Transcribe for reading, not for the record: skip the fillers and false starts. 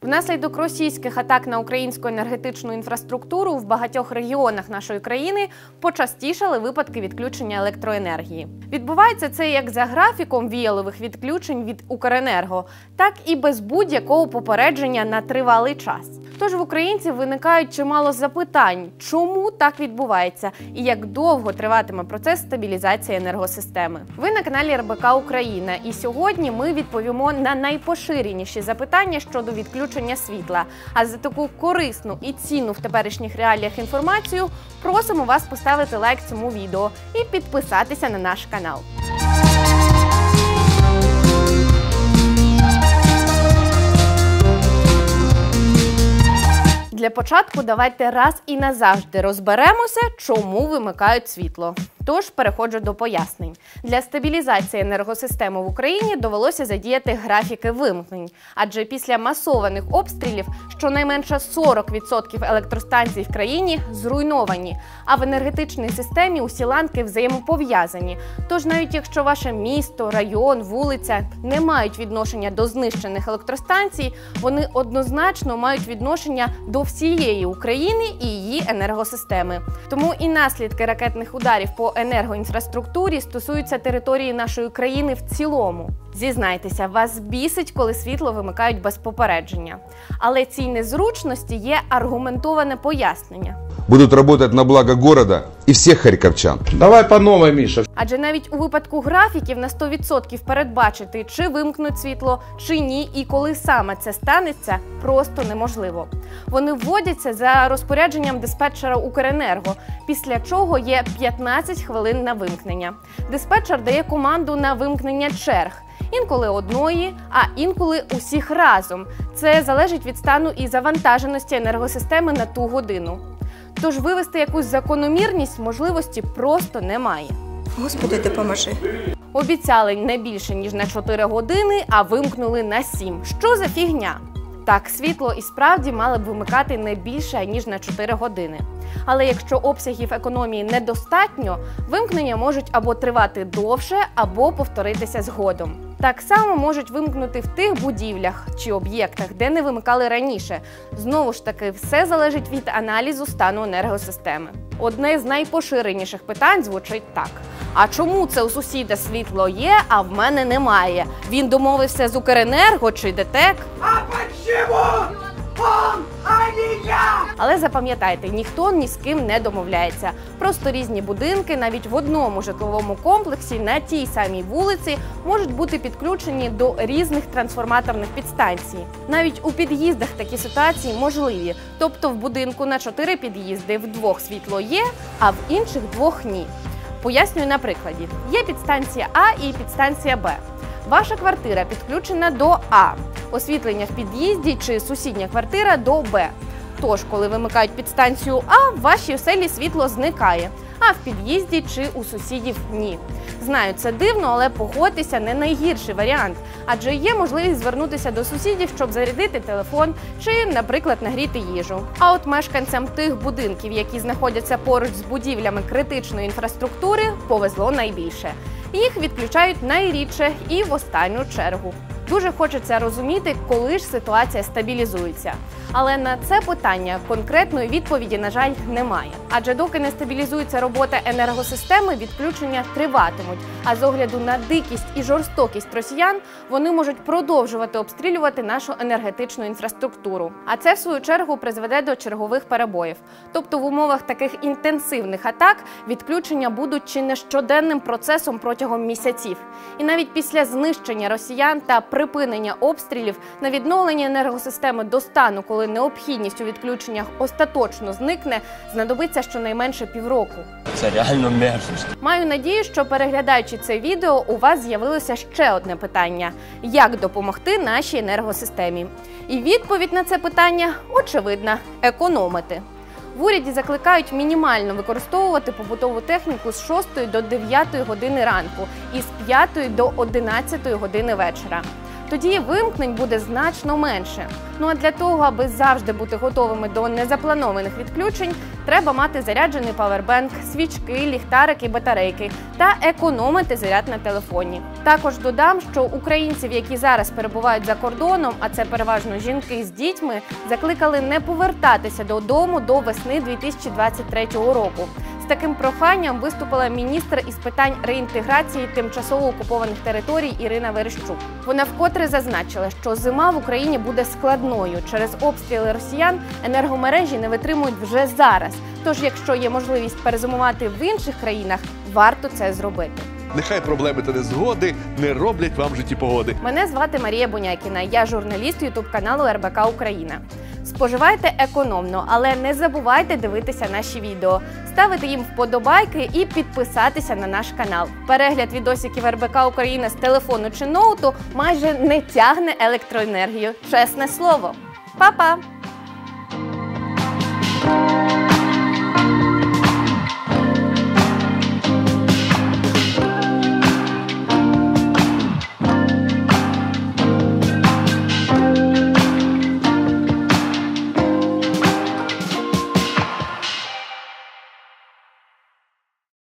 Внаслідок російських атак на українську енергетичну інфраструктуру в багатьох регіонах нашої країни почастішали випадки відключення електроенергії. Відбувається це як за графіком віялових відключень від Укренерго, так і без будь-якого попередження на тривалий час. Тож в українців виникають чимало запитань, чому так відбувається і як довго триватиме процес стабілізації енергосистеми. Ви на каналі РБК Україна, і сьогодні ми відповімо на найпоширеніші запитання щодо відключення світла. А за таку корисну і цінну в теперішніх реаліях інформацію просимо вас поставити лайк цьому відео і підписатися на наш канал. Для початку давайте раз і назавжди розберемося, чому вимикають світло. Тож переходжу до пояснень. Для стабілізації енергосистеми в Україні довелося задіяти графіки вимкнень. Адже після масованих обстрілів щонайменше 40% електростанцій в країні зруйновані, а в енергетичній системі усі ланки взаємопов'язані. Тож навіть якщо ваше місто, район, вулиця не мають відношення до знищених електростанцій, вони однозначно мають відношення до всієї України і її енергосистеми. Тому і наслідки ракетних ударів по енергоінфраструктурі стосуються території нашої країни в цілому. Зізнайтеся, вас бісить, коли світло вимикають без попередження. Але цій незручності є аргументоване пояснення. Будуть працювати на благо міста і всіх харківчан. Давай по новій, Міша. Адже навіть у випадку графіків на 100% передбачити, чи вимкнуть світло, чи ні, і коли саме це станеться, просто неможливо. Вони вводяться за розпорядженням диспетчера Укренерго, після чого є 15 хвилин на вимкнення. Диспетчер дає команду на вимкнення черг. Інколи одної, а інколи усіх разом. Це залежить від стану і завантаженості енергосистеми на ту годину. Тож вивести якусь закономірність можливості просто немає. Господи, допоможи. Обіцяли не більше, ніж на 4 години, а вимкнули на 7. Що за фігня? Так, світло і справді мали б вимикати не більше, ніж на 4 години. Але якщо обсягів економії недостатньо, вимкнення можуть або тривати довше, або повторитися згодом. Так само можуть вимкнути в тих будівлях чи об'єктах, де не вимикали раніше. Знову ж таки, все залежить від аналізу стану енергосистеми. Одне з найпоширеніших питань звучить так. А чому це у сусіда світло є, а в мене немає? Він домовився з Укренерго чи ДТЕК? А почему он, а не я? Але запам'ятайте, ніхто ні з ким не домовляється. Просто різні будинки навіть в одному житловому комплексі на тій самій вулиці можуть бути підключені до різних трансформаторних підстанцій. Навіть у під'їздах такі ситуації можливі. Тобто в будинку на 4 під'їзди в 2 світло є, а в інших 2 ні. Пояснюю на прикладі. Є підстанція А і підстанція Б. Ваша квартира підключена до А, освітлення в під'їзді чи сусідня квартира до Б. Тож, коли вимикають підстанцію А, в вашій оселі світло зникає, а в під'їзді чи у сусідів – ні. Знаю, це дивно, але погодьтеся, не найгірший варіант. Адже є можливість звернутися до сусідів, щоб зарядити телефон чи, наприклад, нагріти їжу. А от мешканцям тих будинків, які знаходяться поруч з будівлями критичної інфраструктури, повезло найбільше. Їх відключають найрідше і в останню чергу. Дуже хочеться розуміти, коли ж ситуація стабілізується. Але на це питання конкретної відповіді, на жаль, немає. Адже доки не стабілізується робота енергосистеми, відключення триватимуть. А з огляду на дикість і жорстокість росіян, вони можуть продовжувати обстрілювати нашу енергетичну інфраструктуру. А це, в свою чергу, призведе до чергових перебоїв. Тобто в умовах таких інтенсивних атак відключення будуть чи не щоденним процесом протягом місяців. І навіть після знищення росіян та припинення обстрілів на відновлення енергосистеми до стану, коли необхідність у відключеннях остаточно зникне, знадобиться щонайменше півроку. Це реально мерзость. Маю надію, що переглядаючи це відео, у вас з'явилося ще одне питання – як допомогти нашій енергосистемі? І відповідь на це питання очевидна – економити. В уряді закликають мінімально використовувати побутову техніку з 6 до 9 години ранку і з 5 до 11 години вечора. Тоді вимкнень буде значно менше. Ну а для того, аби завжди бути готовими до незапланованих відключень, треба мати заряджений павербенк, свічки, ліхтарики, батарейки та економити заряд на телефоні. Також додам, що українців, які зараз перебувають за кордоном, а це переважно жінки з дітьми, закликали не повертатися додому до весни 2023 року. З таким проханням виступила міністр із питань реінтеграції тимчасово окупованих територій Ірина Верещук. Вона вкотре зазначила, що зима в Україні буде складною. Через обстріли росіян енергомережі не витримують вже зараз. Тож, якщо є можливість перезимувати в інших країнах, варто це зробити. Нехай проблеми та незгоди не роблять вам в житті погоди. Мене звати Марія Бунякіна, я журналіст ютуб-каналу РБК Україна. Споживайте економно, але не забувайте дивитися наші відео, ставити їм вподобайки і підписатися на наш канал. Перегляд відосиків РБК Україна з телефону чи ноуту майже не тягне електроенергію. Чесне слово. Па-па!